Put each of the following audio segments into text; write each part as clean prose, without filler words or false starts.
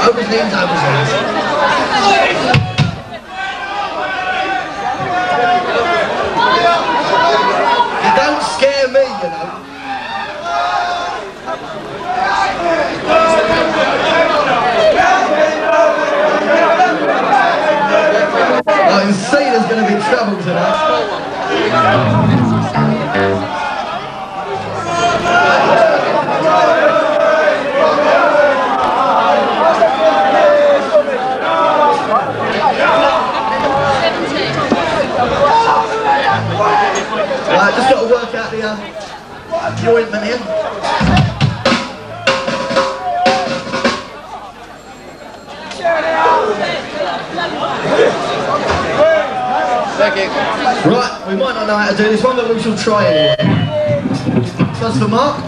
Over knees, over knees. You don't scare me, you know. I can see there's going to be trouble tonight. Right, just got to work out the ointment here. Right, we might not know how to do this one, but we shall try anyway. First for Mark.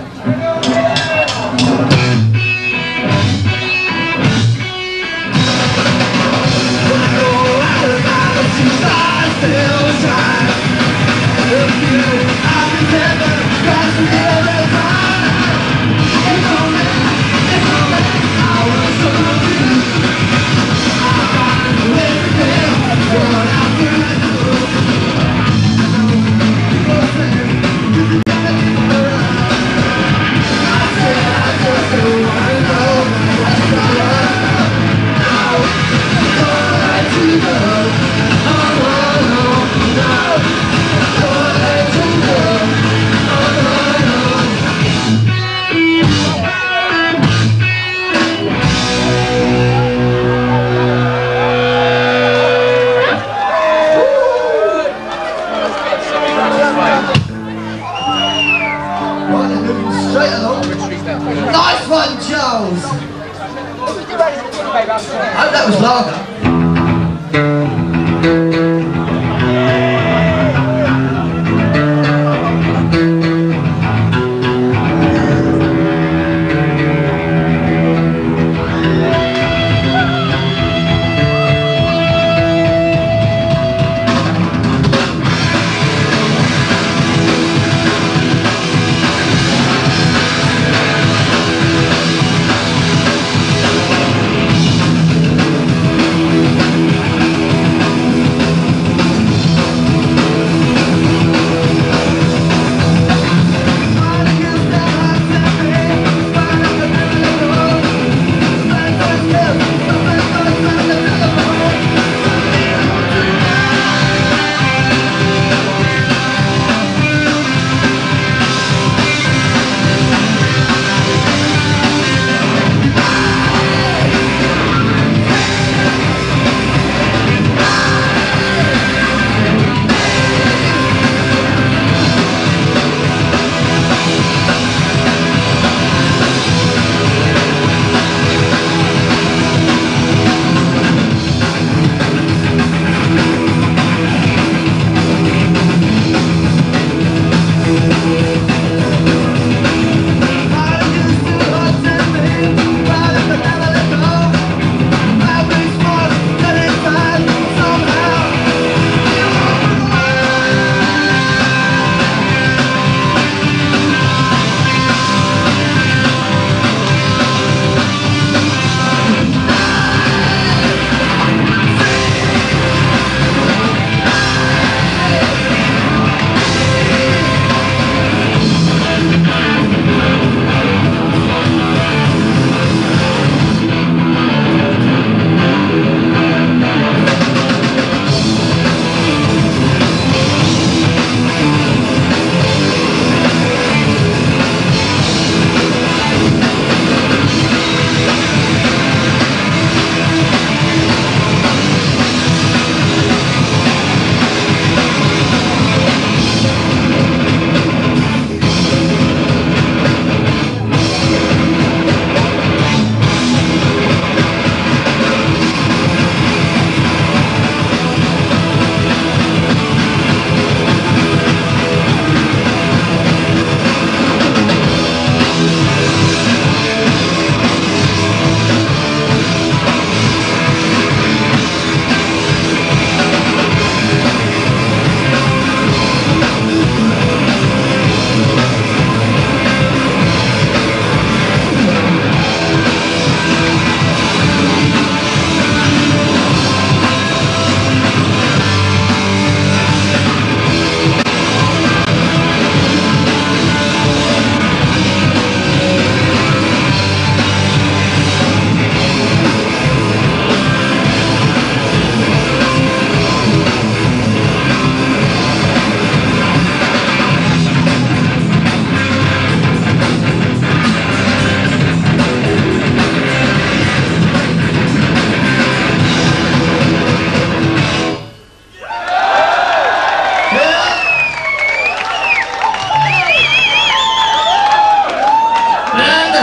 Nice one, Charles! I hope that was lager.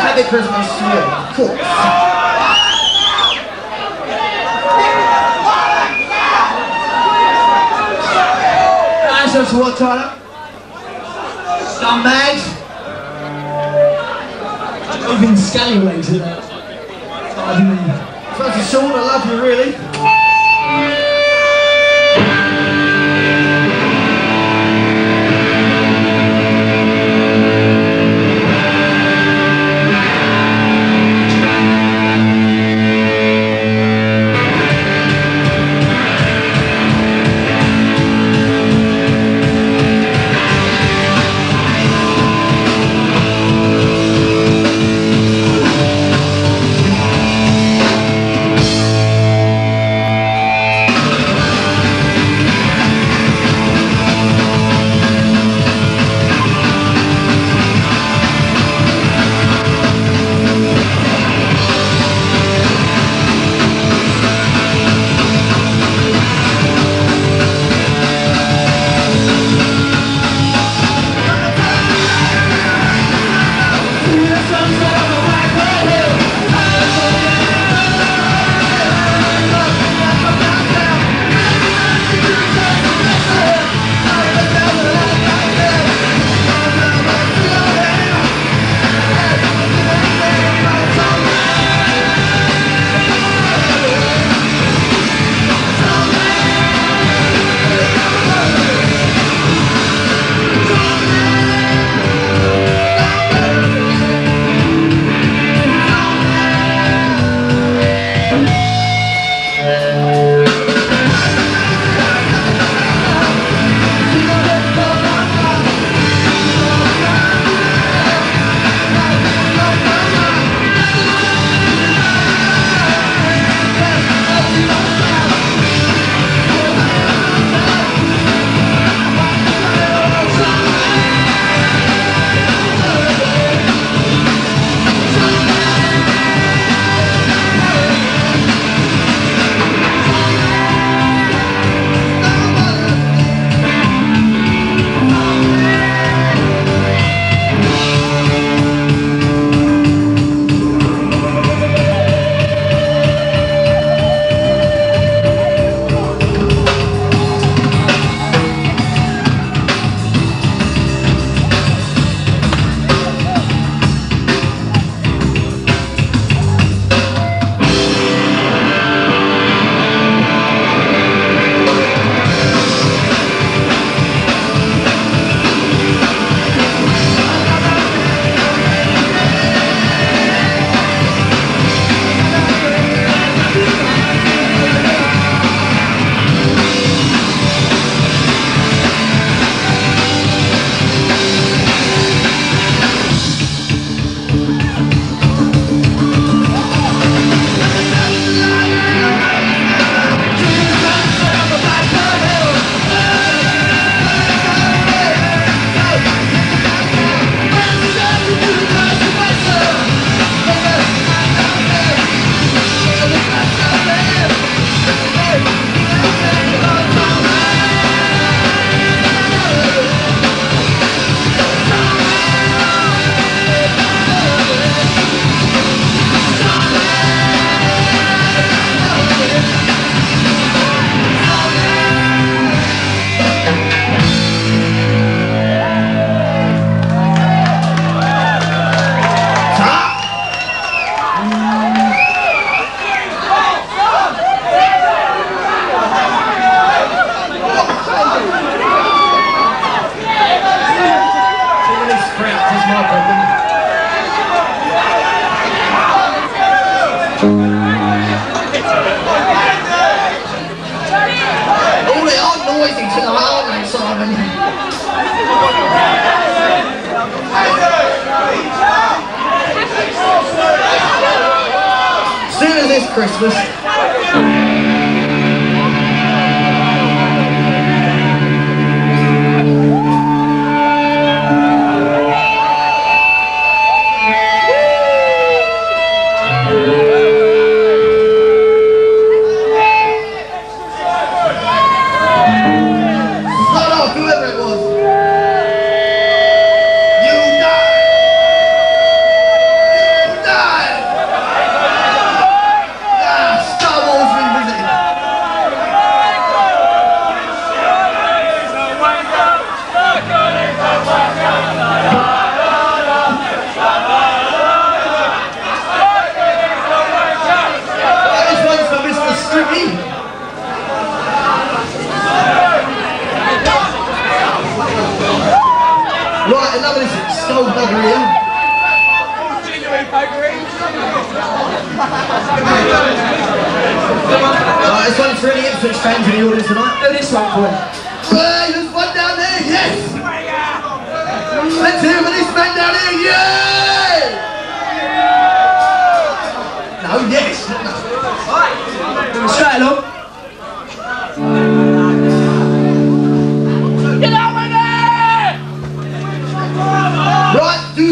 Happy Christmas to you, of course. Nice one to Wat Tyler. Some mags. Moving scallywags in that. Such a short, I love you really. Christmas. Right, this one's for any Ipswich fans in the audience tonight. Do this one for it. Hey, there's one down there, yes! Let's hear for this man down here, yeah! No, yes! Do it straight along. Get out with it! Right, do.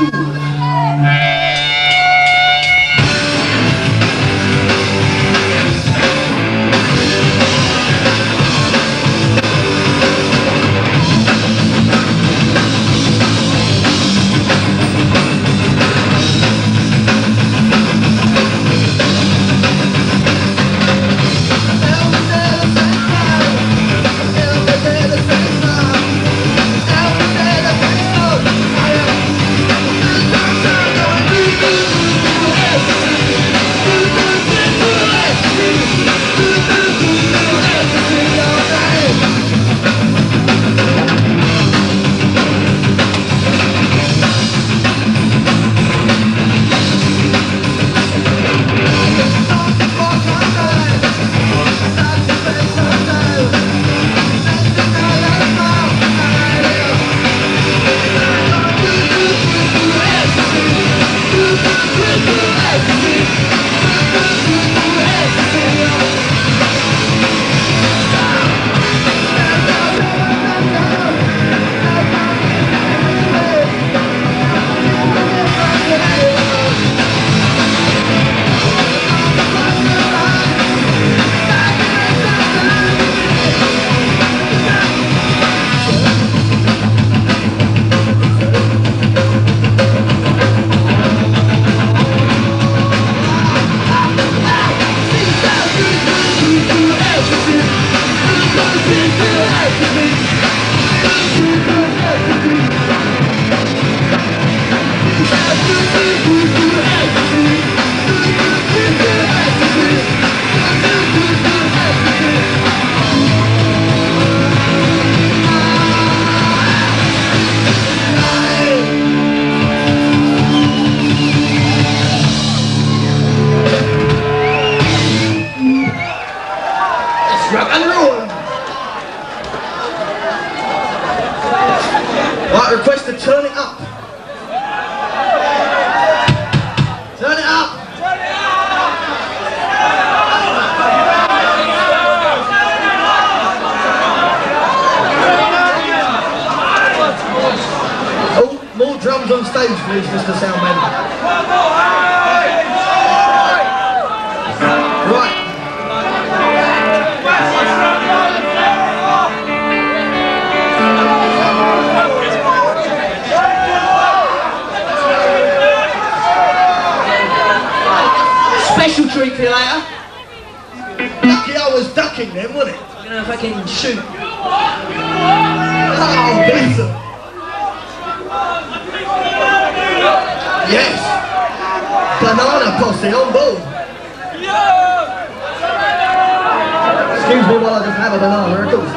Rock and roll! Right, request to turn it up. Turn it up! Oh, more drums on stage, please, Mr. Soundman. Right. Special treat for you later. Lucky I was ducking then, wasn't it? You know if I can shoot. Oh, bless them. Yes. Banana posse on board. Excuse me while I just have a banana, of course.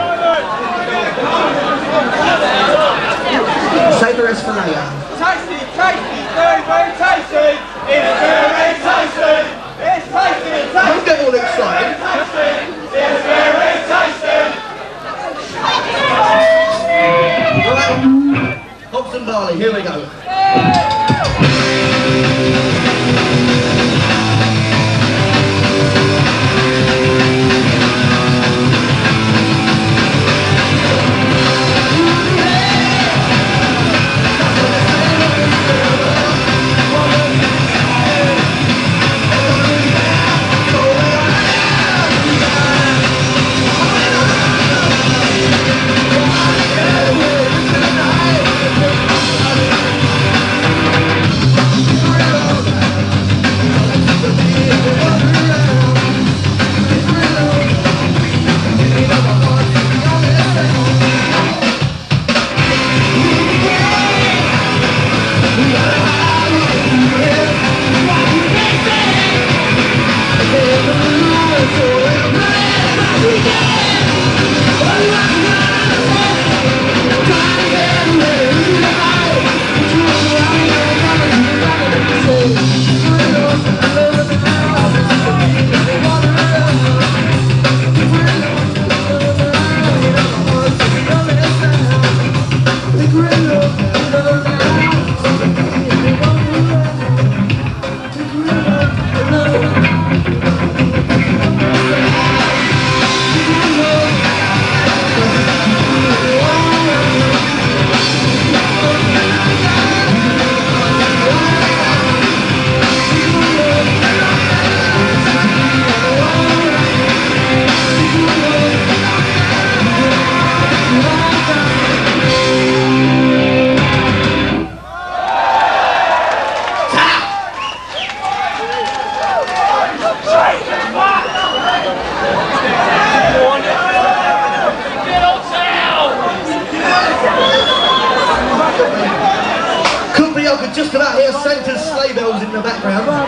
Save the rest for later. Tasty, very, very tasty. It's very tasty. It's tasty, it's tasty. Don't get all excited. It's very tasty. Right. Hops and barley, here we go.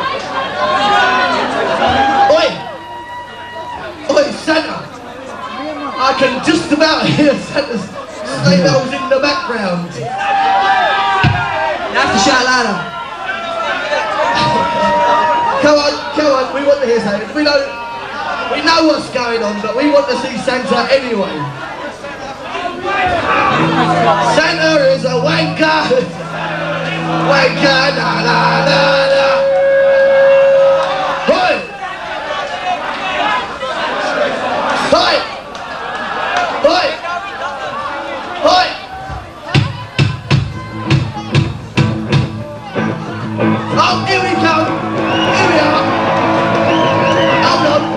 Oi! Oi, Santa! I can just about hear Santa's sleigh bells in the background. You have to shout louder. Come on, we want to hear something. We know what's going on, but we want to see Santa anyway. Santa is a wanker! Wanker, na na na na! Hoi! Hoi! Hoi! Hoi! Oh, here we come! Here we are! Hold on!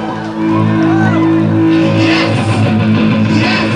Yes! Yes!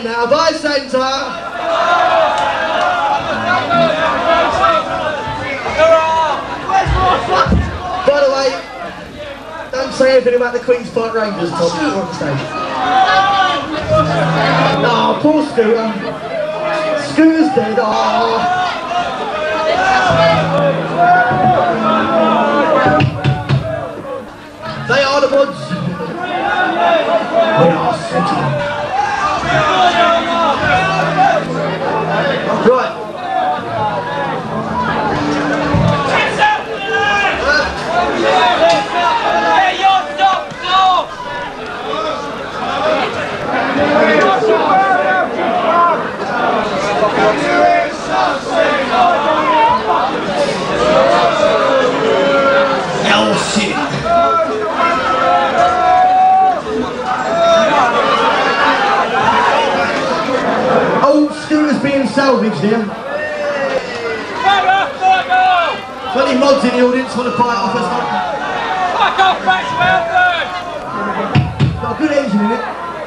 now, by centre. By the way, don't say anything about the Queen's Park Rangers, Tom, you're on stage. Oh, poor Scooter. Scooter's dead, oh. They are the mods. We are City. Right. Being salvaged here. 20 mods in the audience want to buy it off us. Fuck off, Max Melbourne! Got a good engine in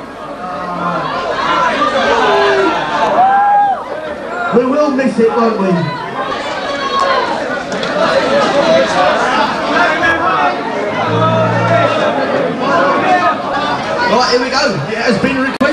it. We will miss it, won't we? Right, here we go. It has been requested.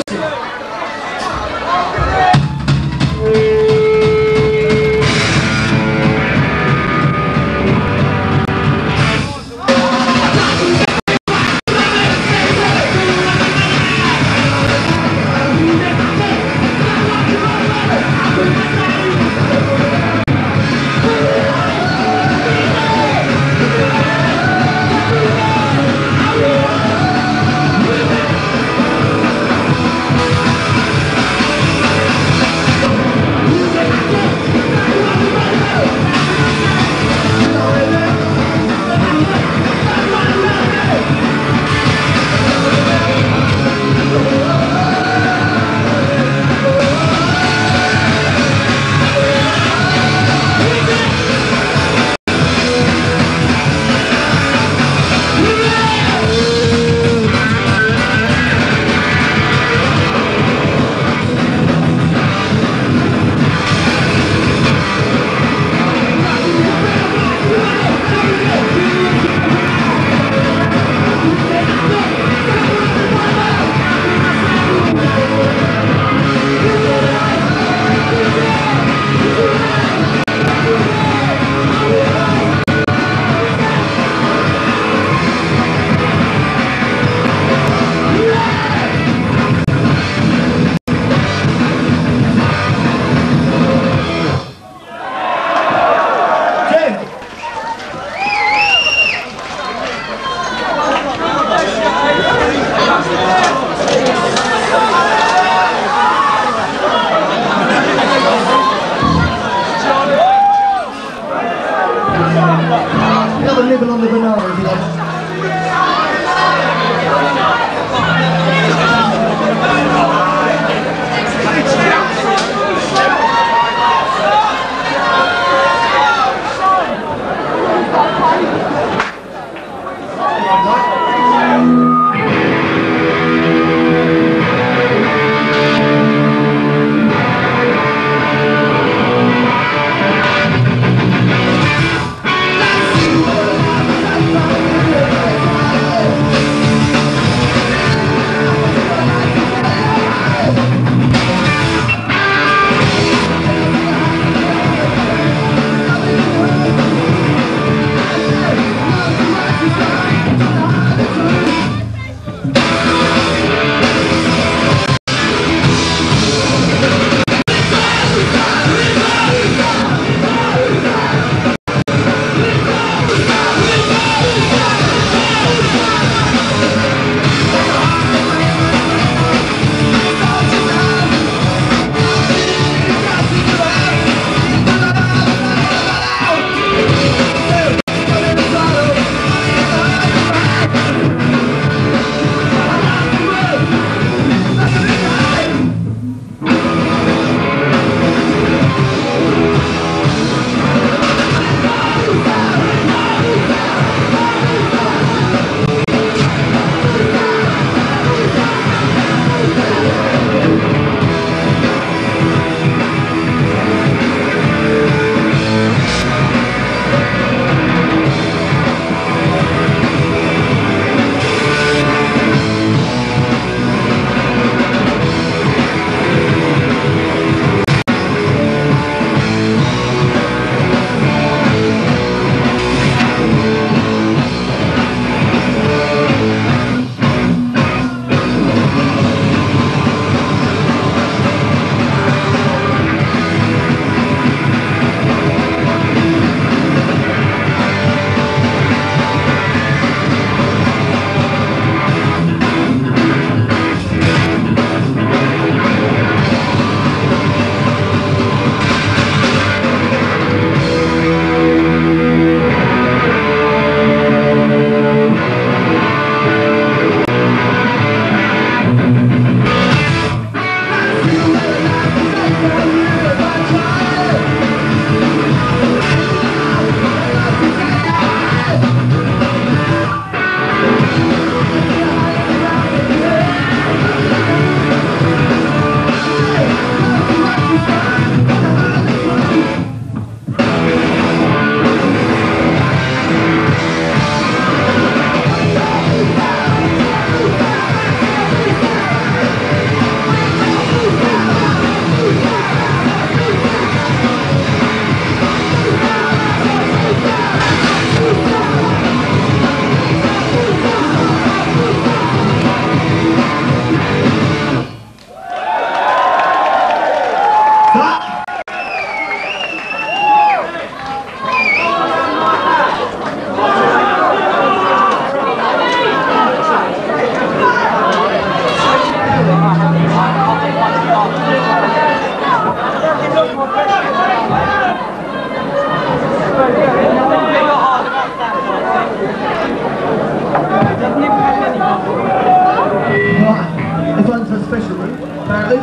This one's a special room, apparently.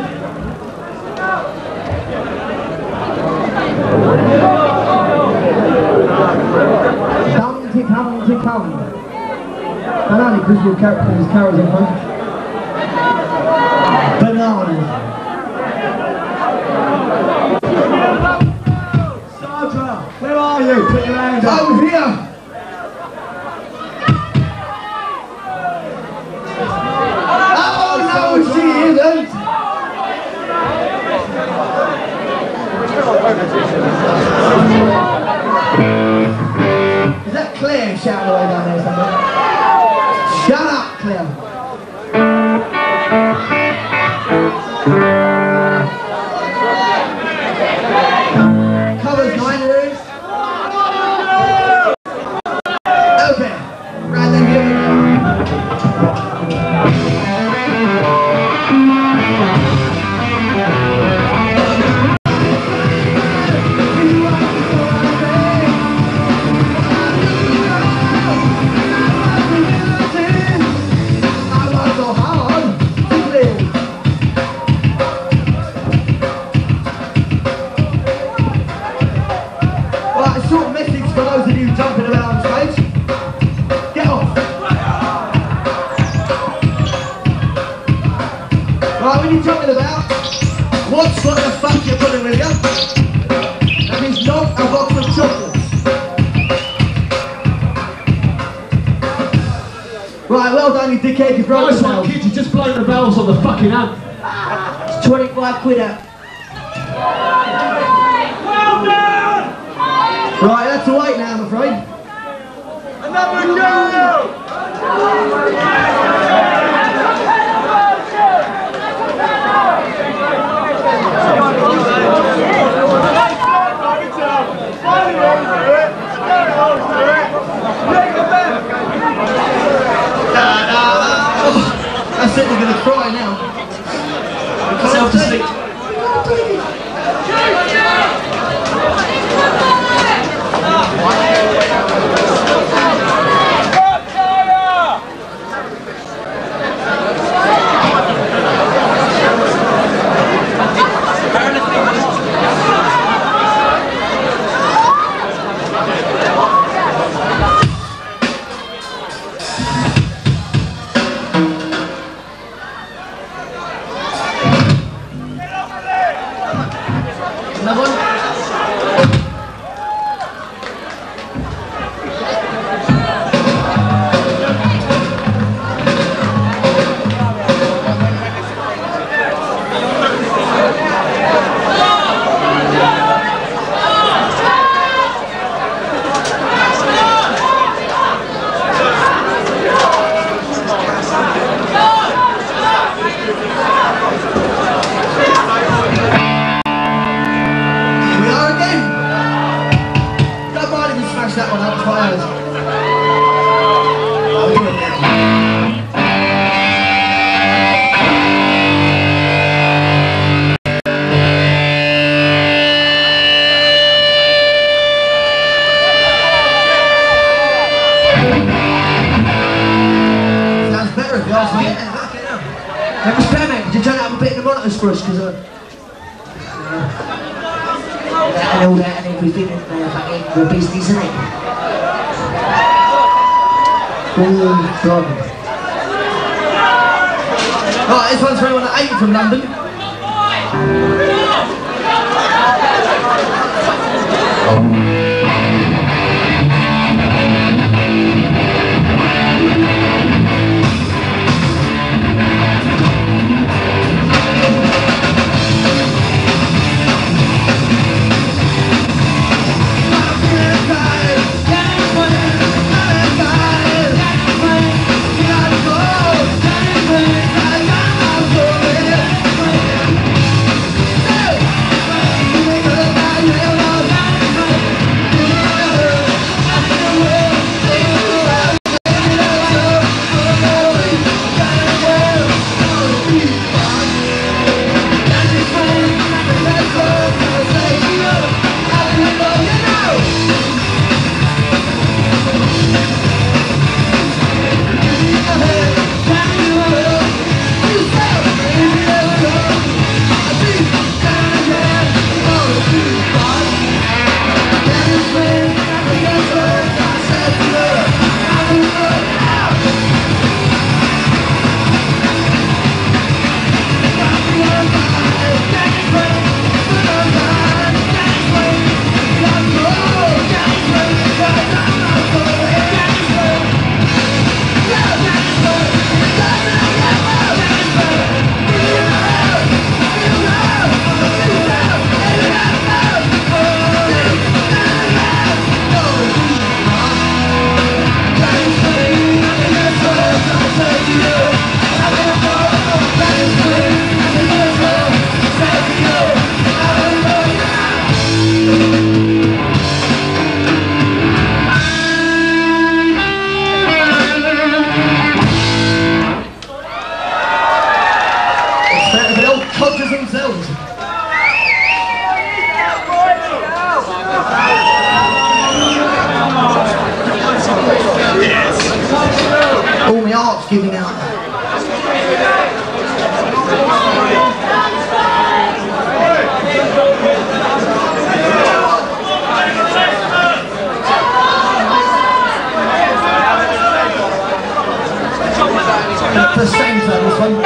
Come. Banana crystal characters carrots in front. Bananas. Sandra, where are you? Put your hand up. Over here. Oh no, she isn't. Is that Claire shouting away down there somewhere? Shut up, Claire. Covers 9 rooms. Okay. Right then, here we go. What's what the fuck you're putting with you? That means not a box of chocolates. Right, well done you dickhead, you broke the valve. Kids, you just blown the valves on the fucking amp. It's 25 quid out. Well done! Right, that's a wait now I'm afraid. Another go! That's it, we're going to cry now. Self-deceit. Another one? That one up fires. Sounds better if you ask me. That was fair, mate. Could you turn up a bit in the monitors for us? Because and all that and everything in fucking the business, isn't it? Oh, God. Right, this one's for anyone at 8 from London. All my heart's giving out. The same time, this one.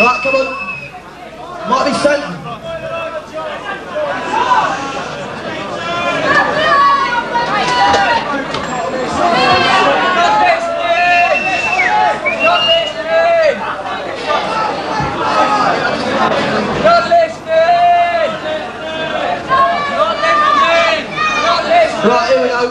Alright, come on. Might be Santa. Right, here we go.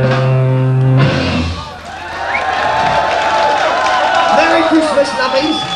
Christmas, nubbies.